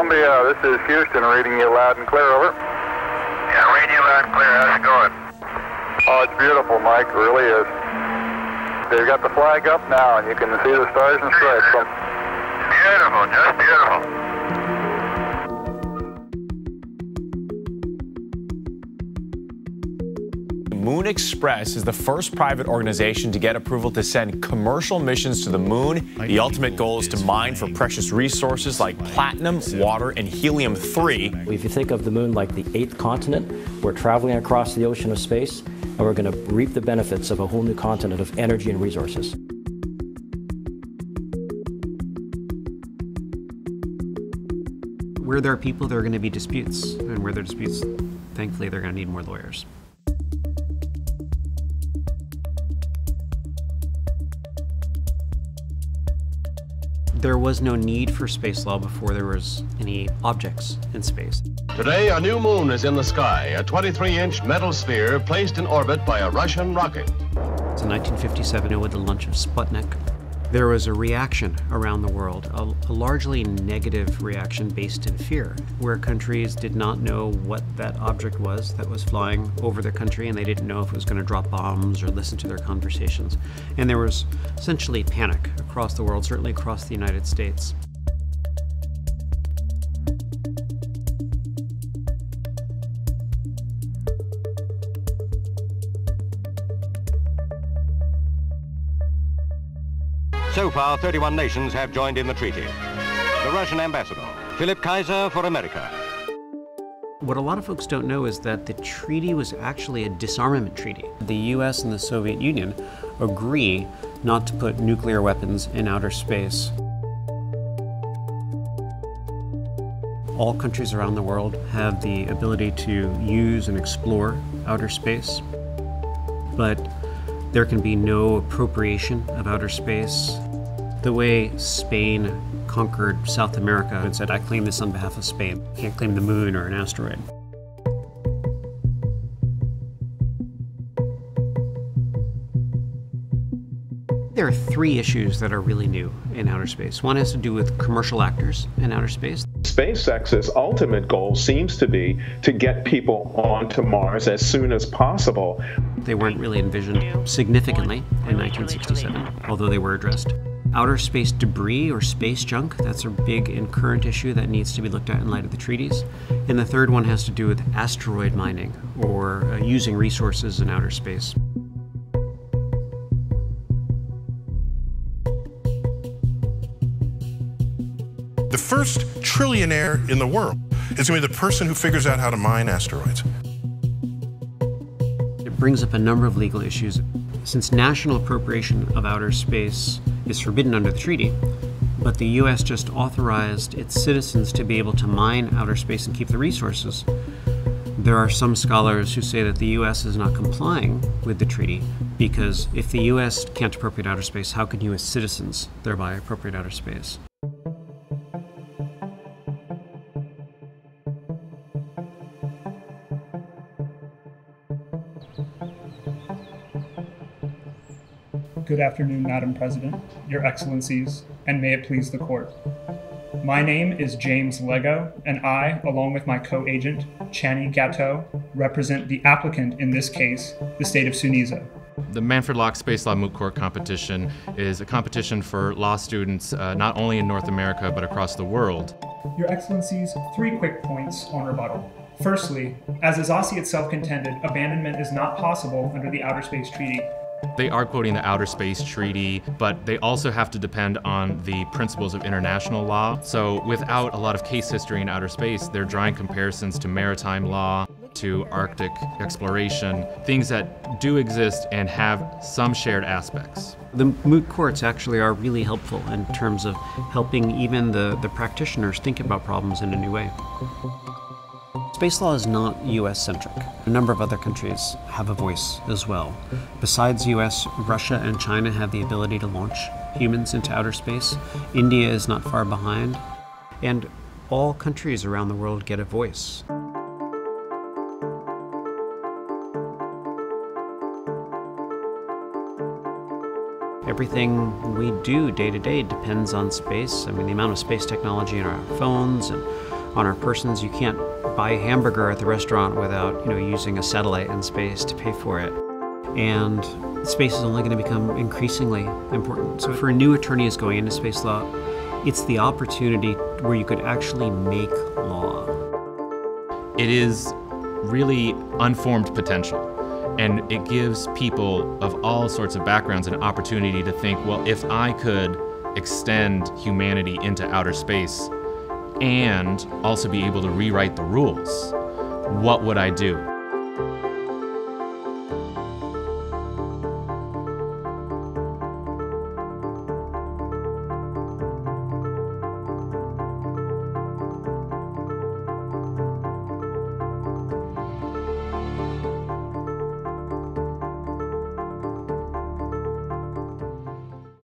Columbia, this is Houston, reading you loud and clear, over. Yeah, reading you loud and clear. How's it going? Oh, it's beautiful, Mike, it really is. They've got the flag up now, and you can see the stars and stripes. Beautiful, just beautiful. Moon Express is the first private organization to get approval to send commercial missions to the moon. The ultimate goal is to mine for precious resources like platinum, water, and helium-3. If you think of the moon like the 8th continent, we're traveling across the ocean of space, and we're going to reap the benefits of a whole new continent of energy and resources. Where there are people, there are going to be disputes. And where there are disputes, thankfully, they're going to need more lawyers. There was no need for space law before there was any objects in space. Today, a new moon is in the sky, a 23-inch metal sphere placed in orbit by a Russian rocket. It's in 1957 with the launch of Sputnik. There was a reaction around the world, a largely negative reaction based in fear, where countries did not know what that object was that was flying over their country, and they didn't know if it was going to drop bombs or listen to their conversations. And there was essentially panic across the world, certainly across the United States. So far, 31 nations have joined in the treaty. The Russian ambassador, Philip Kaiser for America. What a lot of folks don't know is that the treaty was actually a disarmament treaty. The US and the Soviet Union agree not to put nuclear weapons in outer space. All countries around the world have the ability to use and explore outer space, but there can be no appropriation of outer space. The way Spain conquered South America and said, I claim this on behalf of Spain. Can't claim the moon or an asteroid. There are 3 issues that are really new in outer space. One has to do with commercial actors in outer space. SpaceX's ultimate goal seems to be to get people onto Mars as soon as possible. They weren't really envisioned significantly in 1967, although they were addressed. Outer space debris or space junk, that's a big and current issue that needs to be looked at in light of the treaties. And the third one has to do with asteroid mining or using resources in outer space. The first trillionaire in the world is going to be the person who figures out how to mine asteroids. It brings up a number of legal issues. Since national appropriation of outer space is forbidden under the treaty, but the US just authorized its citizens to be able to mine outer space and keep the resources, there are some scholars who say that the US is not complying with the treaty because if the US can't appropriate outer space, how can US citizens thereby appropriate outer space? Good afternoon, Madam President, Your Excellencies, and may it please the Court. My name is James Lego, and I, along with my co-agent, Chani Gatto, represent the applicant in this case, the state of Sunisa. The Manfred Locke Space Law Moot Court Competition is a competition for law students not only in North America but across the world. Your Excellencies, 3 quick points on rebuttal. Firstly, as Azasi itself contended, abandonment is not possible under the Outer Space Treaty. They are quoting the Outer Space Treaty, but they also have to depend on the principles of international law. So without a lot of case history in outer space, they're drawing comparisons to maritime law, to Arctic exploration, things that do exist and have some shared aspects. The moot courts actually are really helpful in terms of helping even the practitioners think about problems in a new way. Space law is not US-centric. A number of other countries have a voice as well. Besides US, Russia and China have the ability to launch humans into outer space. India is not far behind. And all countries around the world get a voice. Everything we do day to day depends on space. I mean, the amount of space technology in our phones and on our persons. You can't buy a hamburger at the restaurant without, using a satellite in space to pay for it. And space is only going to become increasingly important. So for new attorneys going into space law, it's the opportunity where you could actually make law. It is really unformed potential, and it gives people of all sorts of backgrounds an opportunity to think, well, if I could extend humanity into outer space and also be able to rewrite the rules, what would I do?